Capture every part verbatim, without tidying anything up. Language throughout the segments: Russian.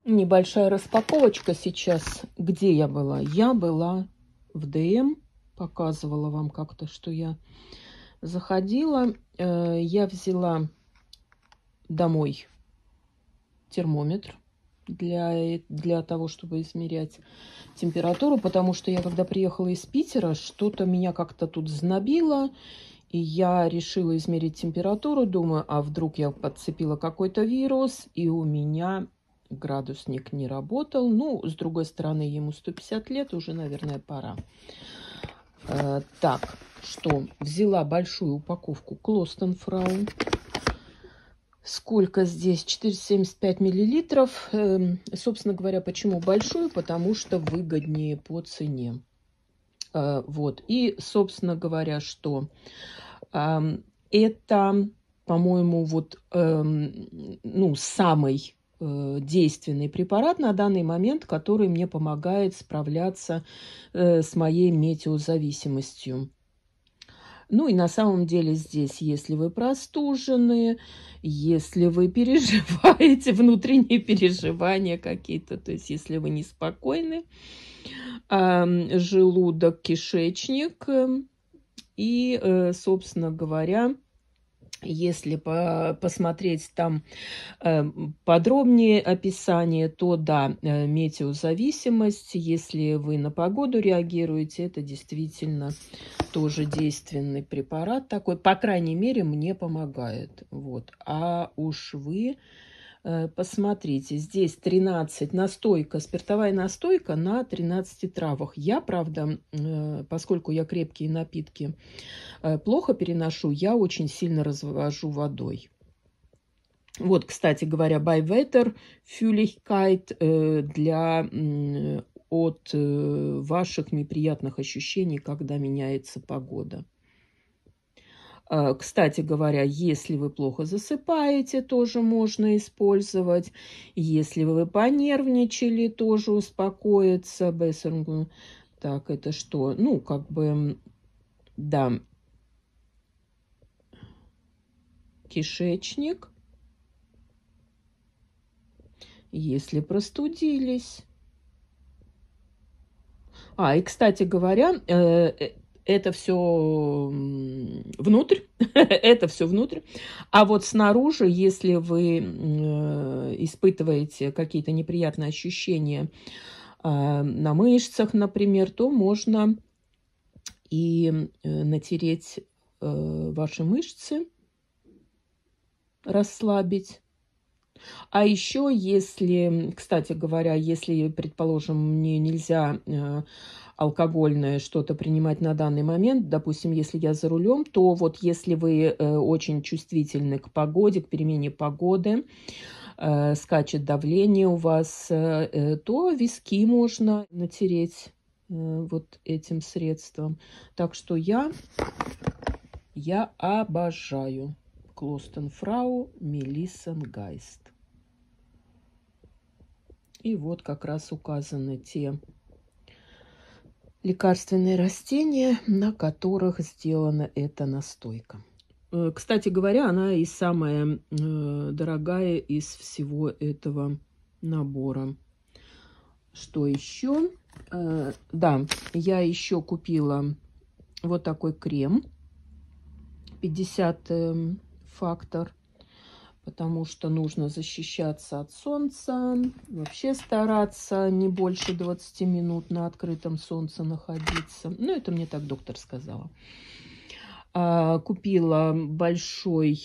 Небольшая распаковочка сейчас. Где я была? Я была в ДМ. Показывала вам как-то, что я заходила. Я взяла домой термометр для, для того, чтобы измерять температуру. Потому что я, когда приехала из Питера, что-то меня как-то тут знобило. И я решила измерить температуру. Думаю, а вдруг я подцепила какой-то вирус, и у меня градусник не работал. Ну, с другой стороны, ему сто пятьдесят лет, уже, наверное, пора. Э, так, что? Взяла большую упаковку Клостенфрау. Сколько здесь? четыреста семьдесят пять миллилитров. Э, собственно говоря, почему большую? Потому что выгоднее по цене. Э, вот. И, собственно говоря, что? Э, это, по-моему, вот, э, ну, самый действенный препарат на данный момент, который мне помогает справляться э, с моей метеозависимостью. Ну и на самом деле здесь, если вы простужены, если вы переживаете, внутренние переживания какие-то, то есть если вы неспокойны, э, желудок, кишечник и, э, собственно говоря, если по посмотреть там э, подробнее описание, то да, э, метеозависимость, если вы на погоду реагируете, это действительно тоже действенный препарат такой, по крайней мере, мне помогает. Вот. А уж вы э, посмотрите, здесь тринадцать настойка, спиртовая настойка на тринадцати травах. Я, правда, э, поскольку я крепкие напитки плохо переношу, я очень сильно развожу водой. Вот, кстати говоря, Bywetter Fühligkeit для от ваших неприятных ощущений, когда меняется погода. Кстати говоря, если вы плохо засыпаете, тоже можно использовать. Если вы понервничали, тоже успокоиться. Так, это что? Ну, как бы, да. Кишечник, если простудились. А, и, кстати говоря, это все внутрь, это все внутрь. А вот снаружи, если вы испытываете какие-то неприятные ощущения на мышцах, например, то можно и натереть ваши мышцы, расслабить. А еще, если, кстати говоря, если, предположим, мне нельзя э, алкогольное что-то принимать на данный момент, допустим, если я за рулем, то вот если вы э, очень чувствительны к погоде, к перемене погоды, э, скачет давление у вас, э, то виски можно натереть э, вот этим средством. Так что я, я обожаю Клостенфрау Мелиссенгайст. И вот как раз указаны те лекарственные растения, на которых сделана эта настойка. Кстати говоря, она и самая дорогая из всего этого набора. Что еще? Да, я еще купила вот такой крем пятьдесят фактор, потому что нужно защищаться от солнца, вообще стараться не больше двадцати минут на открытом солнце находиться. Ну, это мне так доктор сказала. А, купила большой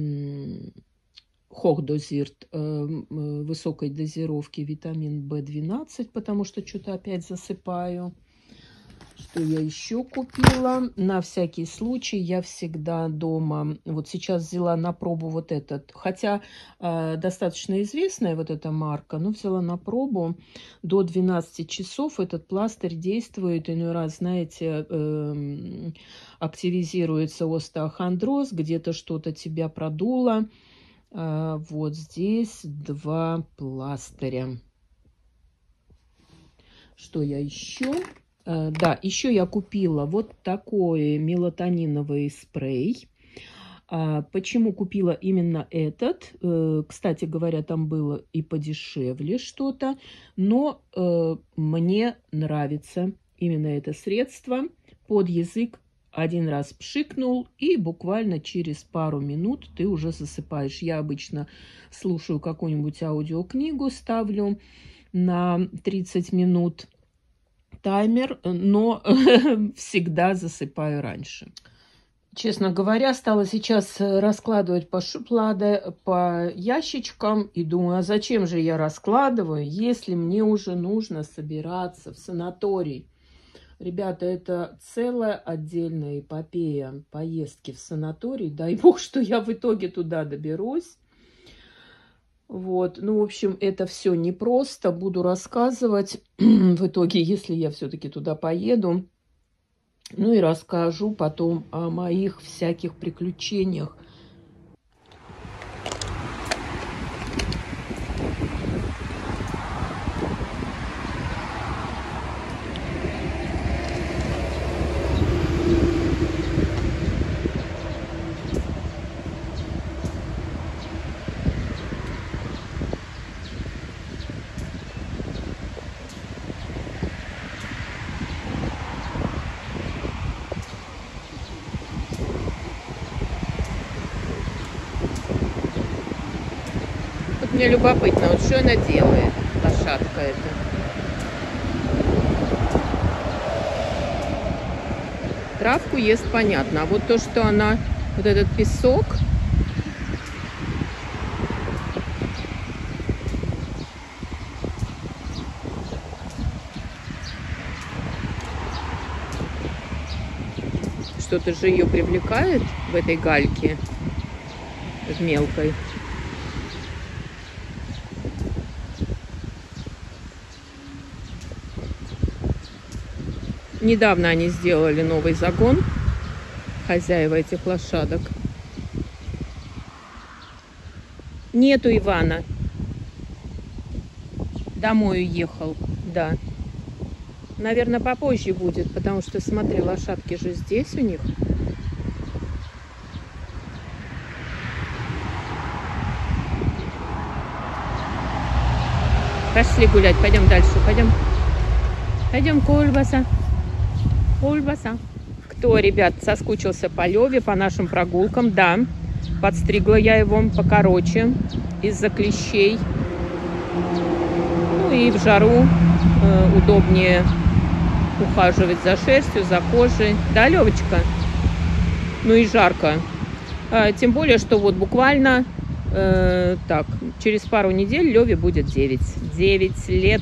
Hochdosit высокой дозировки витамин бэ двенадцать, потому что что-то опять засыпаю. Что я еще купила? На всякий случай я всегда дома, вот сейчас взяла на пробу вот этот, хотя э, достаточно известная вот эта марка, но взяла на пробу. До двенадцати часов этот пластырь действует, иной раз, знаете, э, активизируется остеохондроз, где-то что-то тебя продуло. Э, вот здесь два пластыря. Что я еще? Да, еще я купила вот такой мелатониновый спрей. А почему купила именно этот? Кстати говоря, там было и подешевле что-то, но э, мне нравится именно это средство. Под язык один раз пшикнул, и буквально через пару минут ты уже засыпаешь. Я обычно слушаю какую-нибудь аудиокнигу, ставлю на тридцать минут таймер, но всегда засыпаю раньше. Честно говоря, стала сейчас раскладывать по шухляде, по ящичкам и думаю, а зачем же я раскладываю, если мне уже нужно собираться в санаторий. Ребята, это целая отдельная эпопея поездки в санаторий. Дай бог, что я в итоге туда доберусь. Вот, ну, в общем, это все непросто. Буду рассказывать в итоге, если я все-таки туда поеду. Ну и расскажу потом о моих всяких приключениях. Мне любопытно, вот что она делает, лошадка эта. Травку ест, понятно. А вот то, что она, вот этот песок. Что-то же ее привлекает в этой гальке, в мелкой. Недавно они сделали новый загон, хозяева этих лошадок. Нету Ивана. Домой уехал, да. Наверное, попозже будет, потому что, смотри, лошадки же здесь у них. Пошли гулять, пойдем дальше, пойдем. Пойдем, Кульбаса. Кульбаса. Кто, ребят, соскучился по Леве, по нашим прогулкам? Да, подстригла я его покороче из-за клещей. Ну и в жару э, удобнее ухаживать за шерстью, за кожей. Да, Левочка? Ну и жарко. А, тем более, что вот буквально э, так, через пару недель Леве будет девять. девять лет.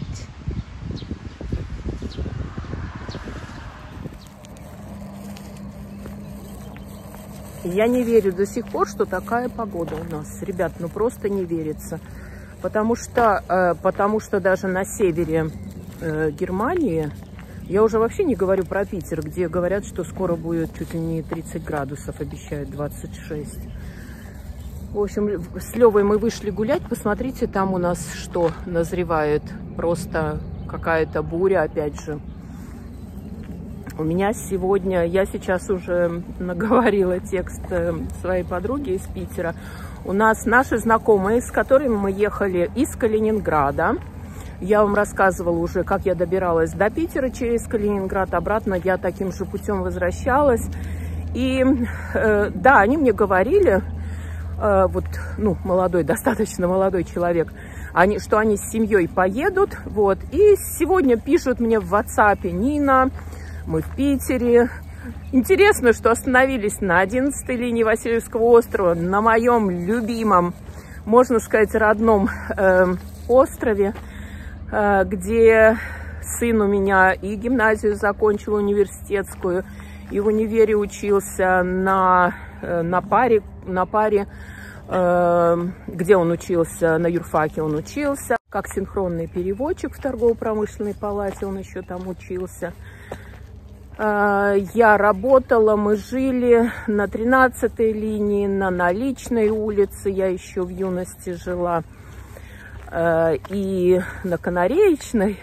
Я не верю до сих пор, что такая погода у нас. Ребят, ну просто не верится. Потому что, э, потому что даже на севере э, Германии, я уже вообще не говорю про Питер, где говорят, что скоро будет чуть ли не тридцать градусов, обещают двадцать шесть. В общем, с Левой мы вышли гулять. Посмотрите, там у нас что назревает. Просто какая-то буря, опять же. У меня сегодня, я сейчас уже наговорила текст своей подруги из Питера. У нас наши знакомые, с которыми мы ехали из Калининграда. Я вам рассказывала уже, как я добиралась до Питера через Калининград. Обратно я таким же путем возвращалась. И э, да, они мне говорили, э, вот, ну, молодой, достаточно молодой человек, они, что они с семьей поедут. Вот. И сегодня пишут мне в WhatsApp: Нина, мы в Питере. Интересно, что остановились на одиннадцатой линии Васильевского острова, на моем любимом, можно сказать, родном э, острове, э, где сын у меня и гимназию закончил университетскую, и в универе учился на, э, на паре, на паре э, где он учился, на юрфаке он учился, как синхронный переводчик в торгово-промышленной палате он еще там учился. Я работала, мы жили на тринадцатой линии, на Наличной улице, я еще в юности жила, и на Канареечной.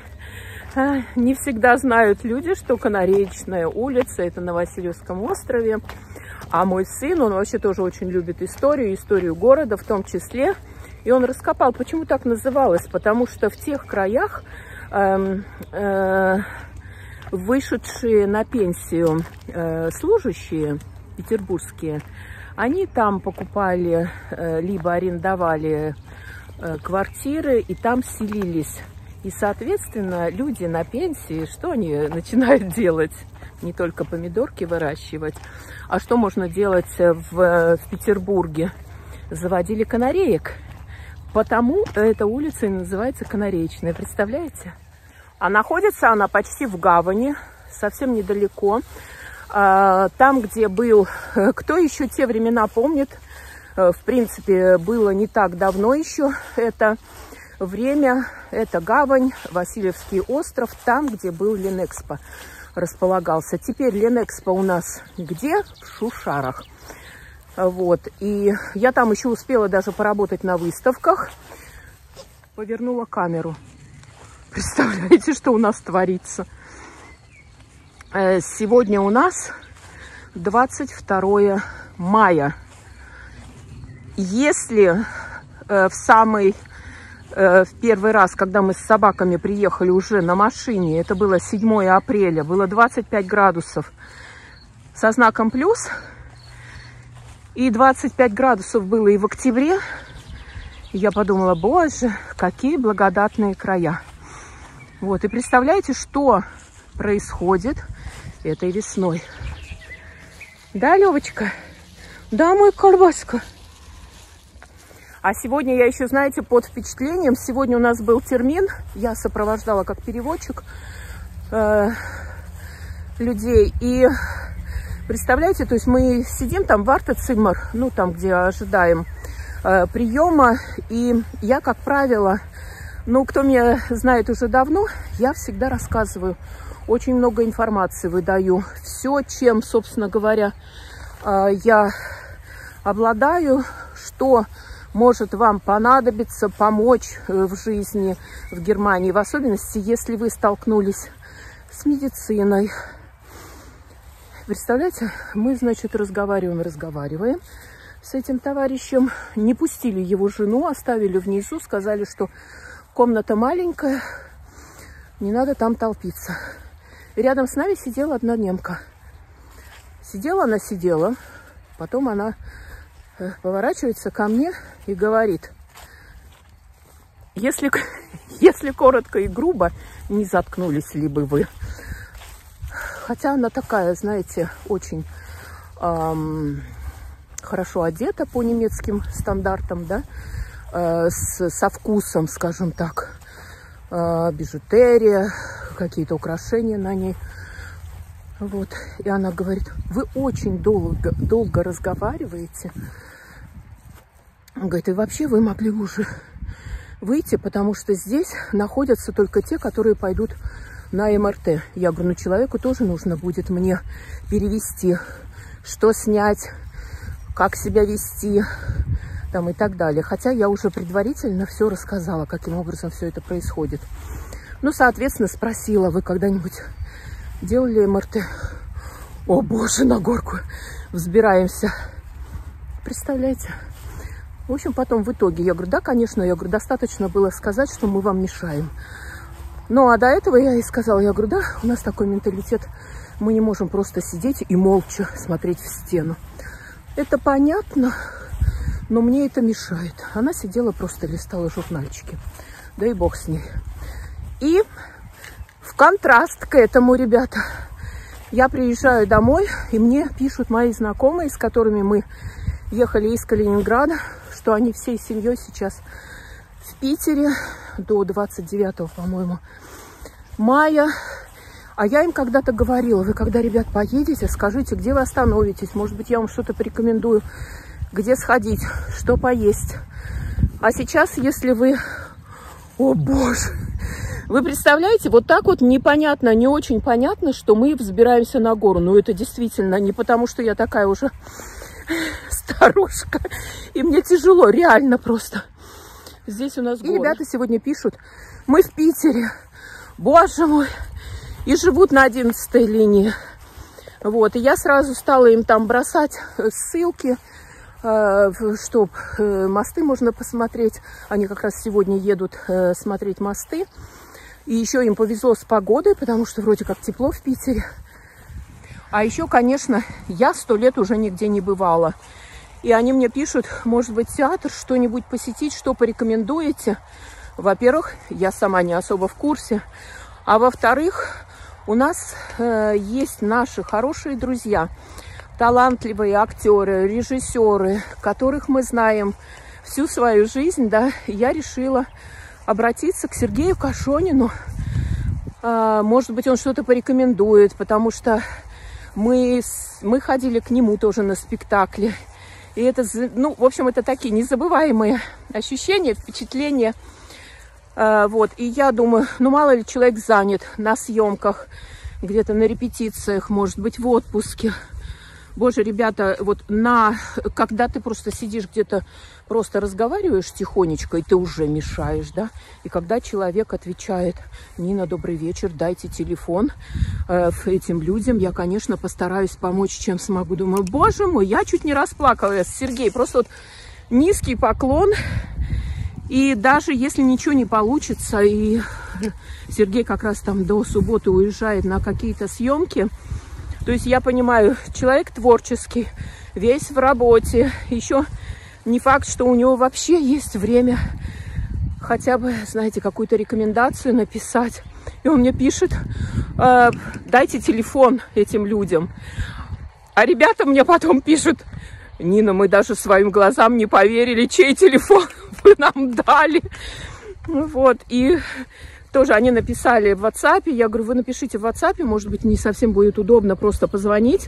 Не всегда знают люди, что Канареечная улица — это на Васильевском острове. А мой сын, он вообще тоже очень любит историю, историю города в том числе. И он раскопал, почему так называлось, потому что в тех краях э, э, вышедшие на пенсию э, служащие петербургские, они там покупали, э, либо арендовали э, квартиры и там селились. И, соответственно, люди на пенсии, что они начинают делать? Не только помидорки выращивать, а что можно делать в, в Петербурге? Заводили канареек. Потому эта улица и называется Канареечная, представляете? А находится она почти в гавани, совсем недалеко. Там, где был... Кто еще те времена помнит? В принципе, было не так давно еще это время. Это гавань, Васильевский остров, там, где был Ленэкспо располагался. Теперь Ленэкспо у нас где? В Шушарах. Вот. И я там еще успела даже поработать на выставках. Повернула камеру. Представляете, что у нас творится? Сегодня у нас двадцать второе мая. Если в самый, в первый раз, когда мы с собаками приехали уже на машине, это было седьмое апреля, было двадцать пять градусов со знаком плюс, и двадцать пять градусов было и в октябре. Я подумала, боже, какие благодатные края. Вот, и представляете, что происходит этой весной. Да, Левочка? Да, мой колбаска. А сегодня я еще, знаете, под впечатлением. Сегодня у нас был термин. Я сопровождала как переводчик э, людей. И представляете, то есть мы сидим там в Вартециммер, ну там, где ожидаем э, приема. И я, как правило, ну, кто меня знает уже давно, я всегда рассказываю. Очень много информации выдаю. Все, чем, собственно говоря, э, я обладаю, что может вам понадобиться, помочь в жизни в Германии. В особенности, если вы столкнулись с медициной. Представляете, мы, значит, разговариваем, разговариваем с этим товарищем. Не пустили его жену, оставили внизу, сказали, что комната маленькая, не надо там толпиться. И рядом с нами сидела одна немка. Сидела она, сидела, потом она поворачивается ко мне и говорит: если, если коротко и грубо, не заткнулись ли бы вы. Хотя она такая, знаете, очень эм, хорошо одета по немецким стандартам, да, э, с, со вкусом, скажем так, э, бижутерия, какие-то украшения на ней. Вот. И она говорит: вы очень долго, долго разговариваете. Он говорит: и вообще вы могли уже выйти, потому что здесь находятся только те, которые пойдут на эм эр тэ. Я говорю: ну человеку тоже нужно будет мне перевести, что снять, как себя вести, там и так далее. Хотя я уже предварительно все рассказала, каким образом все это происходит. Ну, соответственно, спросила: вы когда-нибудь делали эм эр тэ? О боже, на горку взбираемся. Представляете? В общем, потом в итоге я говорю: да, конечно, я говорю, достаточно было сказать, что мы вам мешаем. Ну, а до этого я ей сказала, я говорю: да, у нас такой менталитет, мы не можем просто сидеть и молча смотреть в стену. Это понятно, но мне это мешает. Она сидела, просто листала журнальчики. Да и бог с ней. И в контраст к этому, ребята, я приезжаю домой, и мне пишут мои знакомые, с которыми мы ехали из Калининграда, что они всей семьей сейчас в Питере до двадцать девятого, по-моему, мая. А я им когда-то говорила: вы когда, ребят, поедете, скажите, где вы остановитесь. Может быть, я вам что-то порекомендую, где сходить, что поесть. А сейчас, если вы... О, боже! Вы представляете, вот так вот непонятно, не очень понятно, что мы взбираемся на гору. Но это действительно не потому, что я такая уже старушка, и мне тяжело, реально просто. Здесь у нас горы. И ребята сегодня пишут: мы в Питере, боже мой, и живут на одиннадцатой линии. Вот, и я сразу стала им там бросать ссылки, чтобы мосты можно посмотреть. Они как раз сегодня едут смотреть мосты. И еще им повезло с погодой, потому что вроде как тепло в Питере. А еще, конечно, я сто лет уже нигде не бывала. И они мне пишут, может быть, театр, что-нибудь посетить, что порекомендуете. Во-первых, я сама не особо в курсе. А во-вторых, у нас э, есть наши хорошие друзья, талантливые актеры, режиссеры, которых мы знаем всю свою жизнь. Да? Я решила обратиться к Сергею Кошонину. Э, может быть, он что-то порекомендует, потому что мы, мы ходили к нему тоже на спектакли. И это, ну, в общем, это такие незабываемые ощущения, впечатления. Вот, и я думаю, ну, мало ли человек занят на съемках, где-то на репетициях, может быть, в отпуске. Боже, ребята, вот на, когда ты просто сидишь где-то, просто разговариваешь тихонечко, и ты уже мешаешь, да? И когда человек отвечает: Нина, добрый вечер, дайте телефон э, этим людям, я, конечно, постараюсь помочь, чем смогу. Думаю, боже мой, я чуть не расплакалась. Сергей, просто вот низкий поклон. И даже если ничего не получится, и Сергей как раз там до субботы уезжает на какие-то съемки, то есть я понимаю, человек творческий, весь в работе, еще не факт, что у него вообще есть время хотя бы, знаете, какую-то рекомендацию написать. И он мне пишет, э, дайте телефон этим людям. А ребята мне потом пишут: Нина, мы даже своим глазам не поверили, чей телефон вы нам дали. Вот, и тоже они написали в WhatsApp. Я говорю, вы напишите в WhatsApp, может быть, не совсем будет удобно просто позвонить.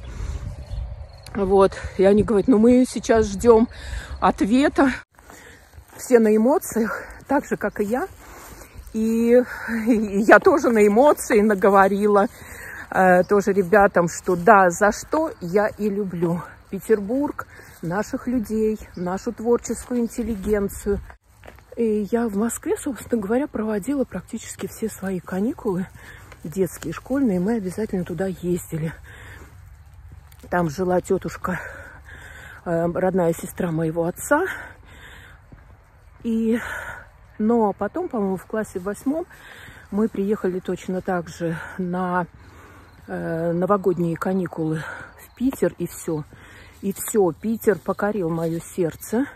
Вот, и они говорят, ну мы сейчас ждем ответа. Все на эмоциях, так же, как и я. И, и я тоже на эмоции наговорила э, тоже ребятам, что да, за что я и люблю Петербург, наших людей, нашу творческую интеллигенцию. И я в Москве, собственно говоря, проводила практически все свои каникулы, детские, школьные. Мы обязательно туда ездили. Там жила тетушка, э, родная сестра моего отца. И... Но потом, по-моему, в классе восьмом мы приехали точно так же на э, новогодние каникулы в Питер, и все. И все, Питер покорил мое сердце.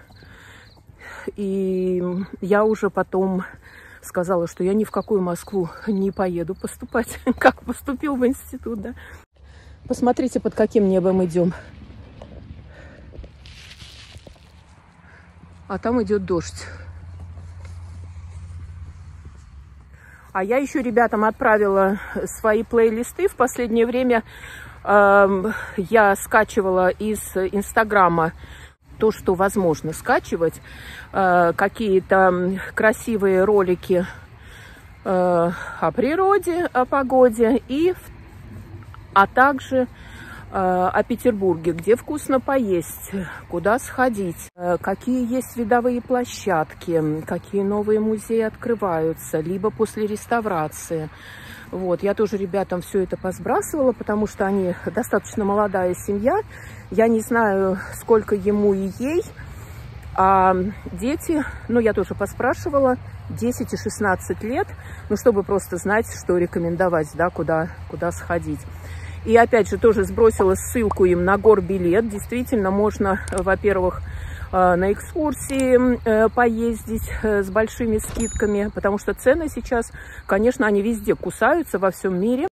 И я уже потом сказала, что я ни в какую Москву не поеду поступать, как поступил в институт, да. Посмотрите, под каким небом идем. А там идет дождь. А я еще ребятам отправила свои плейлисты. В последнее время э, я скачивала из Инстаграма то, что возможно скачивать. Э, Какие-то красивые ролики э, о природе, о погоде. И, а также о Петербурге, где вкусно поесть, куда сходить, какие есть видовые площадки, какие новые музеи открываются, либо после реставрации. Вот, я тоже ребятам все это посбрасывала, потому что они достаточно молодая семья. Я не знаю, сколько ему и ей, а дети, ну, я тоже поспрашивала, десять и шестнадцать лет, ну, чтобы просто знать, что рекомендовать, да, куда, куда сходить. И опять же тоже сбросила ссылку им на горбилет. Действительно, можно, во-первых, на экскурсии поездить с большими скидками, потому что цены сейчас, конечно, они везде кусаются во всем мире.